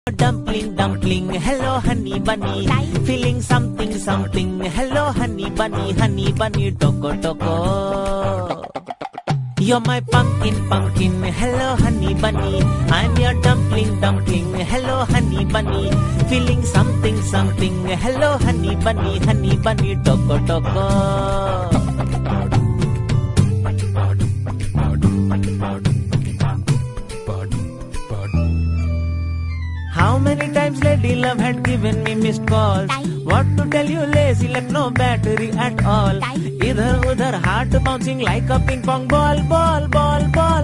Dumpling, dumpling, hello honey bunny. Feeling something, something, hello honey bunny, toko toko. You're my pumpkin, pumpkin, hello honey bunny. I'm your dumpling, dumpling, hello honey bunny. Feeling something, something, hello honey bunny, toko toko. How many times Lady Love had given me missed calls? What to tell you, lazy left no battery at all. Idhar udhar heart bouncing like a ping pong ball, ball, ball, ball.